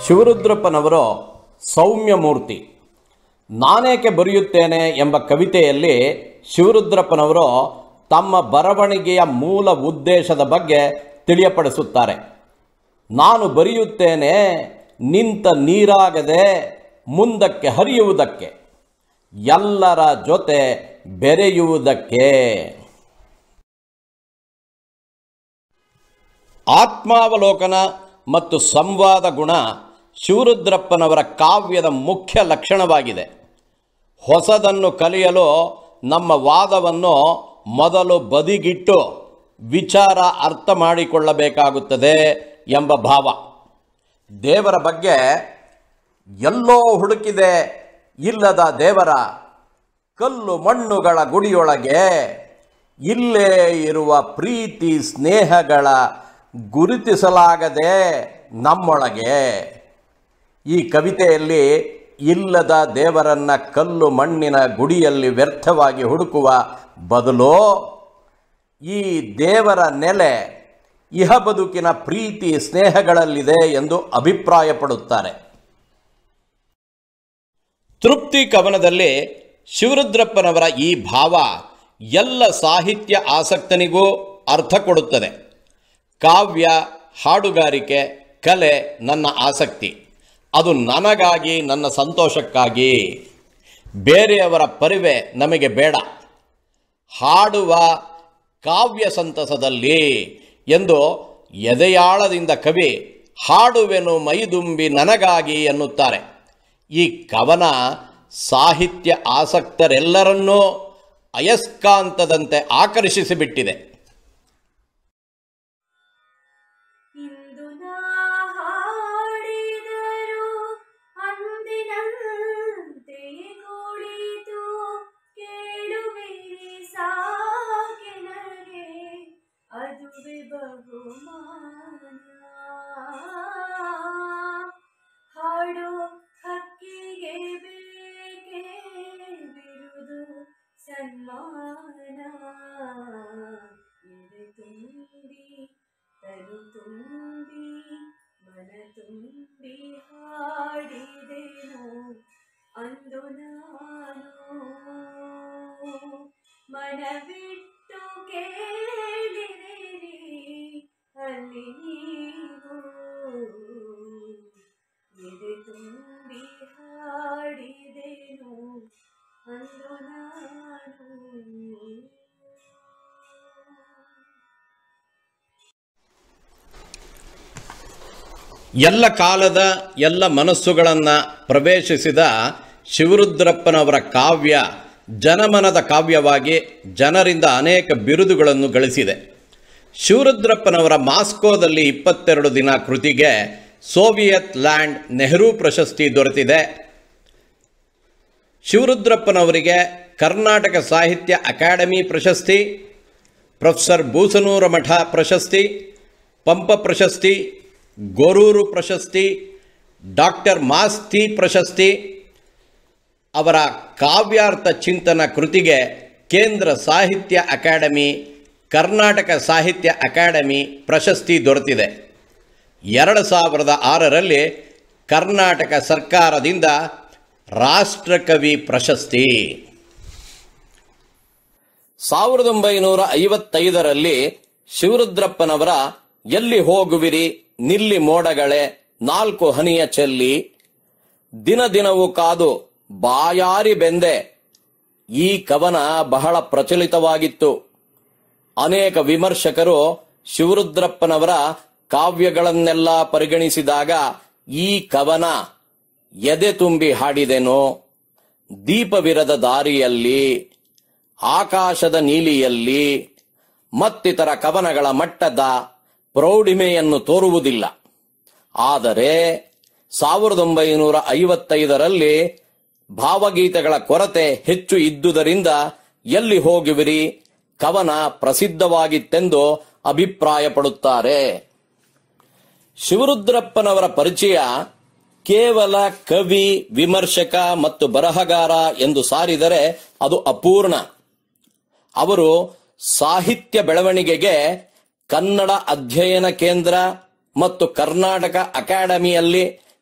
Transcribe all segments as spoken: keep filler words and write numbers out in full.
ಶಿವರುದ್ರಪ್ಪನವರು ಸೌಮ್ಯ ಮೂರ್ತಿ. ನಾನೇಕೆ ಬರೆಯುತ್ತೇನೆ ಎಂಬ ಕವಿತೆಯಲ್ಲಿ ಶಿವರುದ್ರಪ್ಪನವರು ತಮ್ಮ ಬರವಣಿಗೆಯ ಮೂಲ ಉದ್ದೇಶದ ಬಗ್ಗೆ ತಿಳಿಯಪಡಿಸುತ್ತಾರೆ. ನಾನು ಬರೆಯುತ್ತೇನೆ ನಿಂತ ನೀರಾಗದೆ ಮುಂದಕ್ಕೆ ಹರಿಯುವುದಕ್ಕೆ, ಎಲ್ಲರ ಜೊತೆ ಬೆರೆಯುವುದಕ್ಕೆ. ಆತ್ಮಾವಲೋಕನ ಮತ್ತು ಸಂವಾದ ಗುಣ ಶಿವರುದ್ರಪ್ಪನವರ ಕಾವ್ಯದ ಮುಖ್ಯ ಲಕ್ಷಣವಾಗಿದೆ. ಹೊಸದನ್ನು ಕಲಿಯಲು ನಮ್ಮ ವಾದವನ್ನು ಮೊದಲು ಬದಿಗಿಟ್ಟು ವಿಚಾರ ಅರ್ಥ ಮಾಡಿಕೊಳ್ಳಬೇಕಾಗುತ್ತದೆ ಎಂಬ ಭಾವ. ದೇವರ ಬಗ್ಗೆ ಎಲ್ಲೋ ಹುಡುಕಿದೆ ಇಲ್ಲದ ದೇವರ ಕಲ್ಲು ಮಣ್ಣುಗಳ ಗುಡಿಯೊಳಗೆ, ಇಲ್ಲೇ ಇರುವ ಪ್ರೀತಿ ಸ್ನೇಹಗಳ ಗುರುತಿಸಲಾಗದೆ ನಮ್ಮೊಳಗೆ. ಈ ಕವಿತೆಯಲ್ಲಿ ಇಲ್ಲದ ದೇವರನ್ನು ಕಲ್ಲು ಮಣ್ಣಿನ ಗುಡಿಯಲ್ಲಿ ವ್ಯರ್ಥವಾಗಿ ಹುಡುಕುವ ಬದಲು ಈ ದೇವರ ನೆಲೆ ಇಹ ಬದುಕಿನ ಪ್ರೀತಿ ಸ್ನೇಹಗಳಲ್ಲಿದೆ ಎಂದು ಅಭಿಪ್ರಾಯಪಡುತ್ತಾರೆ. ತೃಪ್ತಿ ಕವನದಲ್ಲಿ ಶಿವರುದ್ರಪ್ಪನವರ ಈ ಭಾವ ಎಲ್ಲ ಸಾಹಿತ್ಯ ಆಸಕ್ತನಿಗೂ ಅರ್ಥ ಕೊಡುತ್ತದೆ. ಕಾವ್ಯ, ಹಾಡುಗಾರಿಕೆ, ಕಲೆ ನನ್ನ ಆಸಕ್ತಿ. ಅದು ನನಗಾಗಿ, ನನ್ನ ಸಂತೋಷಕ್ಕಾಗಿ. ಬೇರೆಯವರ ಪರಿವೆ ನಮಗೆ ಬೇಡ. ಹಾಡುವ ಕಾವ್ಯ ಸಂತಸದಲ್ಲಿ ಎಂದು ಎದೆಯಾಳದಿಂದ ಕವಿ ಹಾಡುವೆನು ಮೈದುಂಬಿ ನನಗಾಗಿ ಎನ್ನುತ್ತಾರೆ. ಈ ಕವನ ಸಾಹಿತ್ಯ ಆಸಕ್ತರೆಲ್ಲರನ್ನೂ ಅಯಸ್ಕಾಂತದಂತೆ ಆಕರ್ಷಿಸಿಬಿಟ್ಟಿದೆ. ಹಾಡು ಹಕ್ಕಿಗೆ ಬೇಕೆ ಬಿರುದು ಸನ್ಮಾನ, ಎದೆ ತುಂಬಿ ತನು ತುಂಬಿ ಮನ ತುಂಬಿ ಹಾಡಿದೆನು ಅಂದು ನಾನು. ಮನ ಬಿಟ್ಟು ಕೇಳಿದಿರಿ ಅಲ್ಲಿ ನೀವು, ಎದೆ ತುಂಬಿ ಹಾಡಿದೆನು ಅಂದು ನಾನು. ಎಲ್ಲ ಕಾಲದ ಎಲ್ಲ ಮನಸ್ಸುಗಳನ್ನು ಪ್ರವೇಶಿಸಿದ ಶಿವರುದ್ರಪ್ಪನವರ ಕಾವ್ಯ ಜನಮನದ ಕಾವ್ಯವಾಗಿ ಜನರಿಂದ ಅನೇಕ ಬಿರುದುಗಳನ್ನು ಗಳಿಸಿದೆ. ಶಿವರುದ್ರಪ್ಪನವರ ಮಾಸ್ಕೋದಲ್ಲಿ ಇಪ್ಪತ್ತೆರಡು ದಿನ ಕೃತಿಗೆ ಸೋವಿಯತ್ ಲ್ಯಾಂಡ್ ನೆಹರು ಪ್ರಶಸ್ತಿ ದೊರೆತಿದೆ. ಶಿವರುದ್ರಪ್ಪನವರಿಗೆ ಕರ್ನಾಟಕ ಸಾಹಿತ್ಯ ಅಕಾಡೆಮಿ ಪ್ರಶಸ್ತಿ, ಪ್ರೊಫೆಸರ್ ಬೂಸನೂರ ಮಠ ಪ್ರಶಸ್ತಿ, ಪಂಪ ಪ್ರಶಸ್ತಿ, ಗೊರೂರು ಪ್ರಶಸ್ತಿ, ಡಾಕ್ಟರ್ ಮಾಸ್ತಿ ಪ್ರಶಸ್ತಿ, ಅವರ ಕಾವ್ಯಾರ್ಥ ಚಿಂತನ ಕೃತಿಗೆ ಕೇಂದ್ರ ಸಾಹಿತ್ಯ ಅಕಾಡೆಮಿ, ಕರ್ನಾಟಕ ಸಾಹಿತ್ಯ ಅಕಾಡೆಮಿ ಪ್ರಶಸ್ತಿ ದೊರೆತಿದೆ. ಎರಡು ಸಾವಿರದ ಆರರಲ್ಲಿ ಕರ್ನಾಟಕ ಸರ್ಕಾರದಿಂದ ರಾಷ್ಟ್ರಕವಿ ಪ್ರಶಸ್ತಿ. ಸಾವಿರದ ಒಂಬೈನೂರ ಐವತ್ತೈದರಲ್ಲಿ ಶಿವರುದ್ರಪ್ಪನವರ ಎಲ್ಲಿ ಹೋಗುವಿರಿ ನಿಲ್ಲಿ ಮೋಡಗಳೇ ನಾಲ್ಕು ಹನಿಯ ಚೆಲ್ಲಿ, ದಿನ ದಿನವೂ ಕಾದು ಬಾಯಾರಿ ಬೆಂದೆ ಈ ಕವನ ಬಹಳ ಪ್ರಚಲಿತವಾಗಿತ್ತು. ಅನೇಕ ವಿಮರ್ಶಕರು ಶಿವರುದ್ರಪ್ಪನವರ ಕಾವ್ಯಗಳನ್ನೆಲ್ಲ ಪರಿಗಣಿಸಿದಾಗ ಈ ಕವನ ಎದೆ ತುಂಬಿ ಹಾಡಿದೆನೋ, ದೀಪವಿರದ ದಾರಿಯಲ್ಲಿ, ಆಕಾಶದ ನೀಲಿಯಲ್ಲಿ ಮತ್ತಿತರ ಕವನಗಳ ಮಟ್ಟದ ಪ್ರೌಢಿಮೆಯನ್ನು ತೋರುವುದಿಲ್ಲ. ಆದರೆ ಸಾವಿರದ ಒಂಬೈನೂರ ಐವತ್ತೈದರಲ್ಲಿ ಭಾವಗೀತೆಗಳ ಕೊರತೆ ಹೆಚ್ಚು ಇದ್ದುದರಿಂದ ಎಲ್ಲಿ ಹೋಗುವಿರಿ ಕವನ ಪ್ರಸಿದ್ಧವಾಗಿತ್ತೆಂದು ಅಭಿಪ್ರಾಯಪಡುತ್ತಾರೆ. ಶಿವರುದ್ರಪ್ಪನವರ ಪರಿಚಯ ಕೇವಲ ಕವಿ, ವಿಮರ್ಶಕ ಮತ್ತು ಬರಹಗಾರ ಎಂದು ಸಾರಿದರೆ ಅದು ಅಪೂರ್ಣ. ಅವರು ಸಾಹಿತ್ಯ ಬೆಳವಣಿಗೆಗೆ ಕನ್ನಡ ಅಧ್ಯಯನ ಕೇಂದ್ರ ಮತ್ತು ಕರ್ನಾಟಕ ಅಕಾಡೆಮಿಯಲ್ಲಿ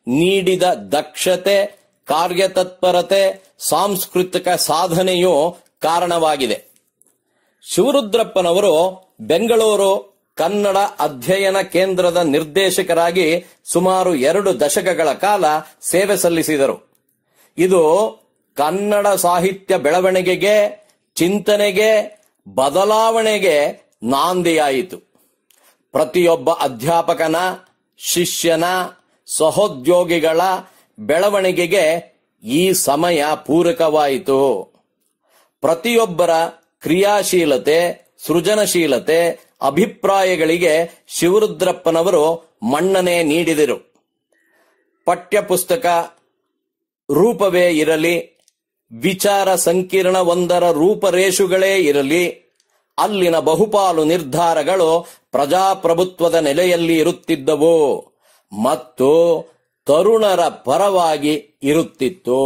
ನೀಡಿದ ದಕ್ಷತೆ, ಕಾರ್ಯತತ್ಪರತೆ, ಸಾಂಸ್ಕೃತಿಕ ಸಾಧನೆಯು ಕಾರಣವಾಗಿದೆ. ಶಿವರುದ್ರಪ್ಪನವರು ಬೆಂಗಳೂರು ಕನ್ನಡ ಅಧ್ಯಯನ ಕೇಂದ್ರದ ನಿರ್ದೇಶಕರಾಗಿ ಸುಮಾರು ಎರಡು ದಶಕಗಳ ಕಾಲ ಸೇವೆ ಸಲ್ಲಿಸಿದರು. ಇದು ಕನ್ನಡ ಸಾಹಿತ್ಯ ಬೆಳವಣಿಗೆಗೆ, ಚಿಂತನೆಗೆ, ಬದಲಾವಣೆಗೆ ನಾಂದಿಯಾಯಿತು. ಪ್ರತಿಯೊಬ್ಬ ಅಧ್ಯಾಪಕನ, ಶಿಷ್ಯನ, ಸಹೋದ್ಯೋಗಿಗಳ ಬೆಳವಣಿಗೆಗೆ ಈ ಸಮಯ ಪೂರಕವಾಯಿತು. ಪ್ರತಿಯೊಬ್ಬರ ಕ್ರಿಯಾಶೀಲತೆ, ಸೃಜನಶೀಲತೆ, ಅಭಿಪ್ರಾಯಗಳಿಗೆ ಶಿವರುದ್ರಪ್ಪನವರು ಮನ್ನಣೆ ನೀಡಿದರು. ಪಠ್ಯಪುಸ್ತಕ ರೂಪವೇ ಇರಲಿ, ವಿಚಾರ ಸಂಕಿರಣವೊಂದರ ರೂಪರೇಷುಗಳೇ ಇರಲಿ, ಅಲ್ಲಿನ ಬಹುಪಾಲು ನಿರ್ಧಾರಗಳು ಪ್ರಜಾಪ್ರಭುತ್ವದ ನೆಲೆಯಲ್ಲಿ ಇರುತ್ತಿದ್ದವು ಮತ್ತು ತರುಣರ ಪರವಾಗಿ ಇರುತ್ತಿತ್ತು.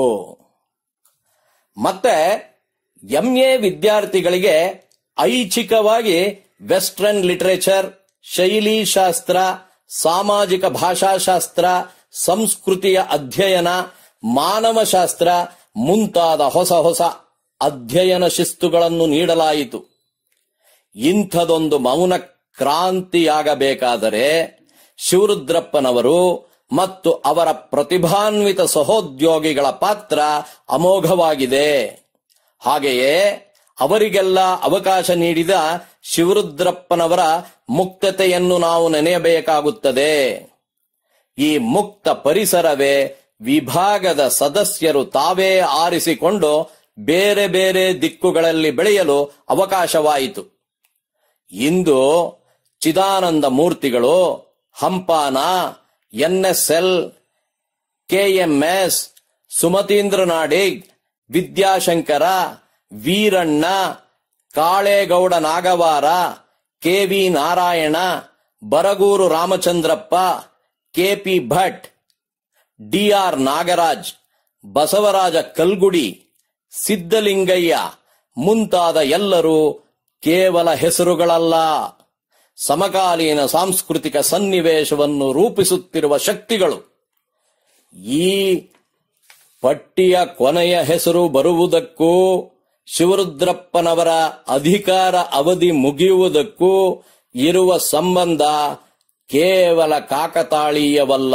ಮತ್ತೆ ಎಂಎ ವಿದ್ಯಾರ್ಥಿಗಳಿಗೆ ಐಚ್ಛಿಕವಾಗಿ ವೆಸ್ಟರ್ನ್ ಲಿಟರೇಚರ್, ಶೈಲಿ ಶಾಸ್ತ್ರ, ಸಾಮಾಜಿಕ ಭಾಷಾಶಾಸ್ತ್ರ, ಸಂಸ್ಕೃತಿಯ ಅಧ್ಯಯನ, ಮಾನವಶಾಸ್ತ್ರ ಮುಂತಾದ ಹೊಸ ಹೊಸ ಅಧ್ಯಯನ ಶಿಸ್ತುಗಳನ್ನು ನೀಡಲಾಯಿತು. ಇಂಥದೊಂದು ಮೌನ ಕ್ರಾಂತಿಯಾಗಬೇಕಾದರೆ ಶಿವರುದ್ರಪ್ಪನವರು ಮತ್ತು ಅವರ ಪ್ರತಿಭಾನ್ವಿತ ಸಹೋದ್ಯೋಗಿಗಳ ಪಾತ್ರ ಅಮೋಘವಾಗಿದೆ. ಹಾಗೆಯೇ ಅವರಿಗೆಲ್ಲ ಅವಕಾಶ ನೀಡಿದ ಶಿವರುದ್ರಪ್ಪನವರ ಮುಕ್ತತೆಯನ್ನು ನಾವು ನೆನೆಯಬೇಕಾಗುತ್ತದೆ. ಈ ಮುಕ್ತ ಪರಿಸರವೇ ವಿಭಾಗದ ಸದಸ್ಯರು ತಾವೇ ಆರಿಸಿಕೊಂಡು ಬೇರೆ ಬೇರೆ ದಿಕ್ಕುಗಳಲ್ಲಿ ಬೆಳೆಯಲು ಅವಕಾಶವಾಯಿತು. ಇಂದು ಚಿದಾನಂದ ಮೂರ್ತಿಗಳು, Hampana, NSL, KMS, Sumatheendra Nadig, Vidyashankara, Veeranna, Kalegowda Nagavara, KV Narayana, Baraguru Ramachandrappa, KP Bhat, DR Nagaraj, Basavaraja Kalgudi, Siddalingaiah ಮುಂತಾದ ಎಲ್ಲರೂ ಕೇವಲ ಹೆಸರುಗಳಲ್ಲ, ಸಮಕಾಲೀನ ಸಾಂಸ್ಕೃತಿಕ ಸನ್ನಿವೇಶವನ್ನು ರೂಪಿಸುತ್ತಿರುವ ಶಕ್ತಿಗಳು. ಈ ಪಟ್ಟಿಯ ಕೊನೆಯ ಹೆಸರು ಬರುವುದಕ್ಕೂ ಶಿವರುದ್ರಪ್ಪನವರ ಅಧಿಕಾರ ಅವಧಿ ಮುಗಿಯುವುದಕ್ಕೂ ಇರುವ ಸಂಬಂಧ ಕೇವಲ ಕಾಕತಾಳೀಯವಲ್ಲ.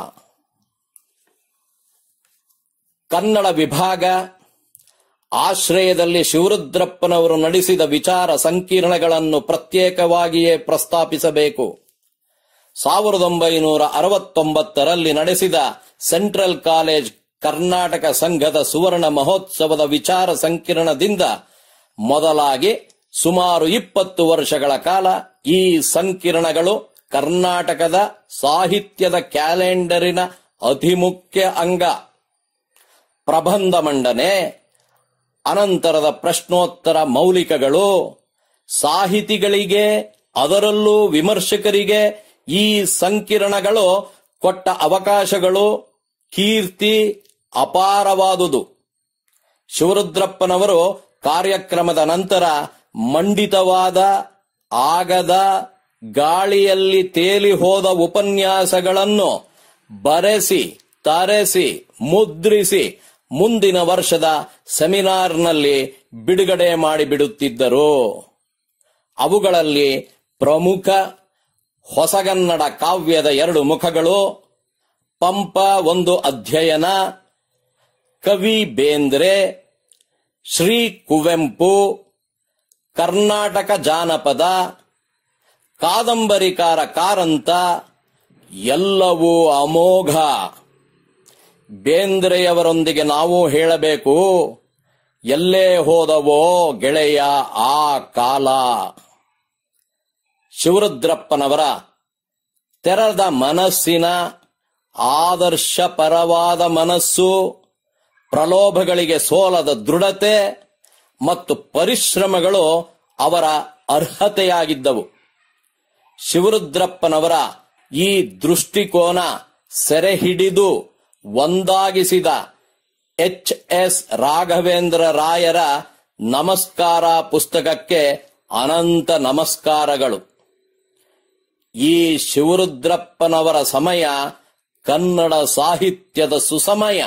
ಕನ್ನಡ ವಿಭಾಗ ಆಶ್ರಯದಲ್ಲಿ ಶಿವರುದ್ರಪ್ಪನವರು ನಡೆಸಿದ ವಿಚಾರ ಸಂಕಿರಣಗಳನ್ನು ಪ್ರತ್ಯೇಕವಾಗಿಯೇ ಪ್ರಸ್ತಾಪಿಸಬೇಕು. ಸಾವಿರದ ಒಂಬೈನೂರ ಅರವತ್ತೊಂಬತ್ತರಲ್ಲಿ ನಡೆಸಿದ ಸೆಂಟ್ರಲ್ ಕಾಲೇಜ್ ಕರ್ನಾಟಕ ಸಂಘದ ಸುವರ್ಣ ಮಹೋತ್ಸವದ ವಿಚಾರ ಸಂಕಿರಣದಿಂದ ಮೊದಲಾಗಿ ಸುಮಾರು ಇಪ್ಪತ್ತು ವರ್ಷಗಳ ಕಾಲ ಈ ಸಂಕಿರಣಗಳು ಕರ್ನಾಟಕದ ಸಾಹಿತ್ಯದ ಕ್ಯಾಲೆಂಡರಿನ ಅತಿಮುಖ್ಯ ಅಂಗ. ಪ್ರಬಂಧ ಮಂಡನೆ, ಅನಂತರದ ಪ್ರಶ್ನೋತ್ತರ ಮೌಲಿಕಗಳು, ಸಾಹಿತಿಗಳಿಗೆ ಅದರಲ್ಲೂ ವಿಮರ್ಶಕರಿಗೆ ಈ ಸಂಕಿರಣಗಳು ಕೊಟ್ಟ ಅವಕಾಶಗಳು, ಕೀರ್ತಿ ಅಪಾರವಾದುದು. ಶಿವರುದ್ರಪ್ಪನವರು ಕಾರ್ಯಕ್ರಮದ ನಂತರ ಮಂಡಿತವಾದ, ಆಗದ, ಗಾಳಿಯಲ್ಲಿ ತೇಲಿ ಹೋದ ಉಪನ್ಯಾಸಗಳನ್ನು ಬರೆಸಿ, ತರೆಸಿ, ಮುದ್ರಿಸಿ ಮುಂದಿನ ವರ್ಷದ ಸೆಮಿನಾರ್ನಲ್ಲಿ ಬಿಡುಗಡೆ ಮಾಡಿಬಿಡುತ್ತಿದ್ದರು. ಅವುಗಳಲ್ಲಿ ಪ್ರಮುಖ ಹೊಸಗನ್ನಡ ಕಾವ್ಯದ ಎರಡು ಮುಖಗಳು, ಪಂಪ ಒಂದು ಅಧ್ಯಯನ, ಕವಿ ಬೇಂದ್ರೆ, ಶ್ರೀ ಕುವೆಂಪು, ಕರ್ನಾಟಕ ಜಾನಪದ, ಕಾದಂಬರಿಕಾರ ಕಾರಂತ ಎಲ್ಲವೂ ಅಮೋಘ. ಬೇಂದ್ರೆಯವರೊಂದಿಗೆ ನಾವು ಹೇಳಬೇಕು, ಎಲ್ಲೇ ಹೋದವೋ ಗೆಳೆಯ ಆ ಕಾಲ. ಶಿವರುದ್ರಪ್ಪನವರ ತೆರೆದ ಮನಸ್ಸಿನ, ಆದರ್ಶಪರವಾದ ಮನಸ್ಸು, ಪ್ರಲೋಭಗಳಿಗೆ ಸೋಲದ ದೃಢತೆ ಮತ್ತು ಪರಿಶ್ರಮಗಳು ಅವರ ಅರ್ಹತೆಯಾಗಿದ್ದವು. ಶಿವರುದ್ರಪ್ಪನವರ ಈ ದೃಷ್ಟಿಕೋನ ಸೆರೆ ಹಿಡಿದು ಒಂದಾಗಿಸಿದ ಎಚ್ ಎಸ್ ರಾಘವೇಂದ್ರ ರಾಯರ ನಮಸ್ಕಾರ ಪುಸ್ತಕಕ್ಕೆ ಅನಂತ ನಮಸ್ಕಾರಗಳು. ಈ ಶಿವರುದ್ರಪ್ಪನವರ ಸಮಯ ಕನ್ನಡ ಸಾಹಿತ್ಯದ ಸುಸಮಯ.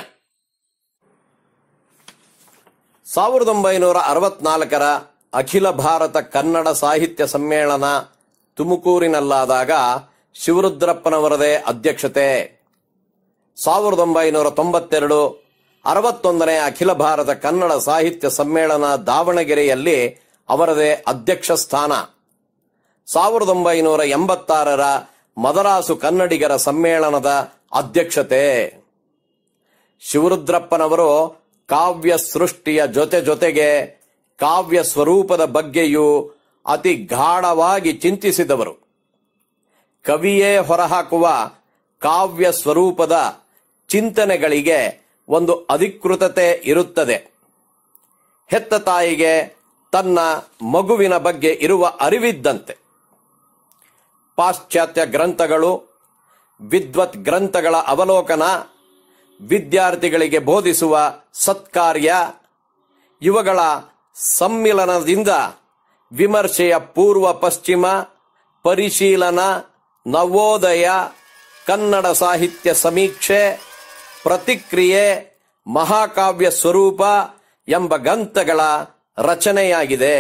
ಸಾವಿರದ ಒಂಬೈನೂರ ಅರವತ್ನಾಲ್ಕರ ಅಖಿಲ ಭಾರತ ಕನ್ನಡ ಸಾಹಿತ್ಯ ಸಮ್ಮೇಳನ ತುಮಕೂರಿನಲ್ಲಾದಾಗ ಶಿವರುದ್ರಪ್ಪನವರದೇ ಅಧ್ಯಕ್ಷತೆ. ಸಾವಿರದ ಒಂಬೈನೂರ ತೊಂಬತ್ತೆರಡು ಅರವತ್ತೊಂದನೇ ಅಖಿಲ ಭಾರತ ಕನ್ನಡ ಸಾಹಿತ್ಯ ಸಮ್ಮೇಳನ ದಾವಣಗೆರೆಯಲ್ಲಿ ಅವರದೇ ಅಧ್ಯಕ್ಷ ಸ್ಥಾನ. ಸಾವಿರದ ಒಂಬೈನೂರ ಎಂಬತ್ತಾರರ ಮದರಾಸು ಕನ್ನಡಿಗರ ಸಮ್ಮೇಳನದ ಅಧ್ಯಕ್ಷತೆ. ಶಿವರುದ್ರಪ್ಪನವರು ಕಾವ್ಯ ಸೃಷ್ಟಿಯ ಜೊತೆ ಜೊತೆಗೆ ಕಾವ್ಯ ಸ್ವರೂಪದ ಬಗ್ಗೆಯೂ ಅತಿ ಗಾಢವಾಗಿ ಚಿಂತಿಸಿದವರು. ಕವಿಯೇ ಹೊರಹಾಕುವ ಕಾವ್ಯ ಸ್ವರೂಪದ ಚಿಂತನೆಗಳಿಗೆ ಒಂದು ಅಧಿಕೃತತೆ ಇರುತ್ತದೆ. ಹೆತ್ತ ತಾಯಿಗೆ ತನ್ನ ಮಗುವಿನ ಬಗ್ಗೆ ಇರುವ ಅರಿವಿದ್ದಂತೆ ಪಾಶ್ಚಾತ್ಯ ಗ್ರಂಥಗಳು, ವಿದ್ವತ್ ಗ್ರಂಥಗಳ ಅವಲೋಕನ, ವಿದ್ಯಾರ್ಥಿಗಳಿಗೆ ಬೋಧಿಸುವ ಸತ್ಕಾರ್ಯ ಇವುಗಳ ಸಮ್ಮಿಲನದಿಂದ ವಿಮರ್ಶೆಯ ಪೂರ್ವ ಪಶ್ಚಿಮ, ಪರಿಶೀಲನ, ನವೋದಯ, ಕನ್ನಡ ಸಾಹಿತ್ಯ ಸಮೀಕ್ಷೆ, ಪ್ರತಿಕ್ರಿಯೆ, ಮಹಾಕಾವ್ಯ ಸ್ವರೂಪ ಎಂಬ ಗ್ರಂಥಗಳ ರಚನೆಯಾಗಿದೆ.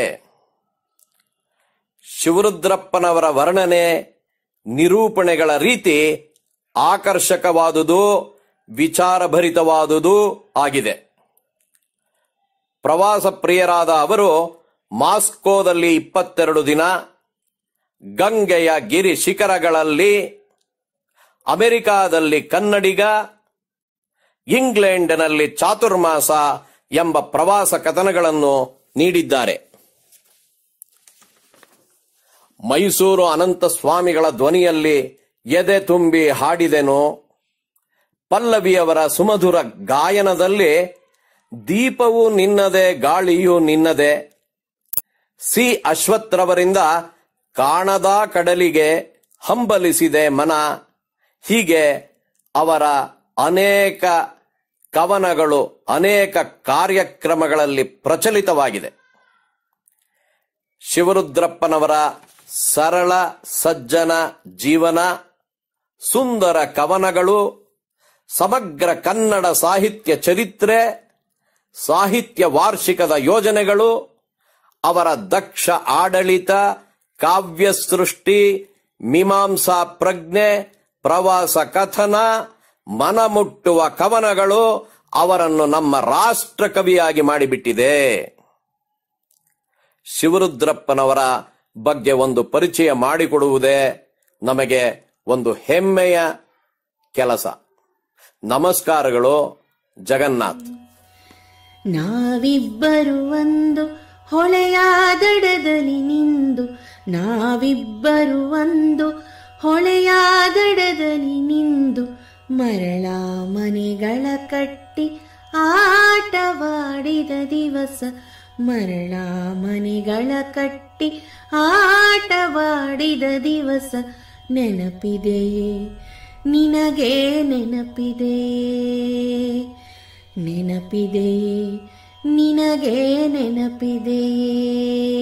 ಶಿವರುದ್ರಪ್ಪನವರ ವರ್ಣನೆ, ನಿರೂಪಣೆಗಳ ರೀತಿ ಆಕರ್ಷಕವಾದುದು, ವಿಚಾರಭರಿತವಾದುದು ಆಗಿದೆ. ಪ್ರವಾಸ ಪ್ರಿಯರಾದ ಅವರು ಮಾಸ್ಕೋದಲ್ಲಿ ಇಪ್ಪತ್ತೆರಡು ದಿನ, ಗಂಗೆಯ ಗಿರಿ ಶಿಖರಗಳಲ್ಲಿ, ಅಮೆರಿಕಾದಲ್ಲಿ ಕನ್ನಡಿಗ, ಇಂಗ್ಲೆಂಡಿನಲ್ಲಿ ಚಾತುರ್ಮಾಸ ಎಂಬ ಪ್ರವಾಸ ಕಥನಗಳನ್ನು ನೀಡಿದ್ದಾರೆ. ಮೈಸೂರು ಅನಂತ ಸ್ವಾಮಿಗಳ ಧ್ವನಿಯಲ್ಲಿ ಎದೆ ತುಂಬಿ ಹಾಡಿದೆನು, ಪಲ್ಲವಿಯವರ ಸುಮಧುರ ಗಾಯನದಲ್ಲಿ ದೀಪವು ನಿನ್ನದೆ ಗಾಳಿಯೂ ನಿನ್ನದೆ, ಸಿ ಅಶ್ವತ್ಥರವರಿಂದ ಕಾಣದ ಕಡಲಿಗೆ ಹಂಬಲಿಸಿದೆ ಮನ, ಹೀಗೆ ಅವರ ಅನೇಕ ಕವನಗಳು ಅನೇಕ ಕಾರ್ಯಕ್ರಮಗಳಲ್ಲಿ ಪ್ರಚಲಿತವಾಗಿದೆ. ಶಿವರುದ್ರಪ್ಪನವರ ಸರಳ ಸಜ್ಜನ ಜೀವನ, ಸುಂದರ ಕವನಗಳು, ಸಮಗ್ರ ಕನ್ನಡ ಸಾಹಿತ್ಯ ಚರಿತ್ರೆ, ಸಾಹಿತ್ಯ ವಾರ್ಷಿಕದ ಯೋಜನೆಗಳು, ಅವರ ದಕ್ಷ ಆಡಳಿತ, ಕಾವ್ಯ ಸೃಷ್ಟಿ, ಮೀಮಾಂಸಾ ಪ್ರಜ್ಞೆ, ಪ್ರವಾಸ ಕಥನ, ಮನಮುಟ್ಟುವ ಕವನಗಳು ಅವರನ್ನು ನಮ್ಮ ರಾಷ್ಟ್ರ ಕವಿಯಾಗಿ ಮಾಡಿಬಿಟ್ಟಿದೆ. ಶಿವರುದ್ರಪ್ಪನವರ ಬಗ್ಗೆ ಒಂದು ಪರಿಚಯ ಮಾಡಿಕೊಡುವುದೇ ನಮಗೆ ಒಂದು ಹೆಮ್ಮೆಯ ಕೆಲಸ. ನಮಸ್ಕಾರಗಳು. ಜಗನ್ನಾಥ್. ನಾವಿಬ್ಬರು ಒಂದು ಹೊಳೆಯಾದಡದಲ್ಲಿ ನಿಂದು, ನಾವಿಬ್ಬರು ಒಂದು ಹೊಳೆಯಾದಡದಲ್ಲಿ ನಿಂದು, ಮರಳ ಮನೆಗಳ ಕಟ್ಟಿ ಆಟವಾಡಿದ ದಿವಸ, ಮರಳ ಮನೆಗಳ ಕಟ್ಟಿ ಆಟವಾಡಿದ ದಿವಸ, ನೆನಪಿದೆಯೇ ನಿನಗೆ ನೆನಪಿದೆಯೇ, ನೆನಪಿದೆಯೇ ನಿನಗೆ ನೆನಪಿದೆಯೇ.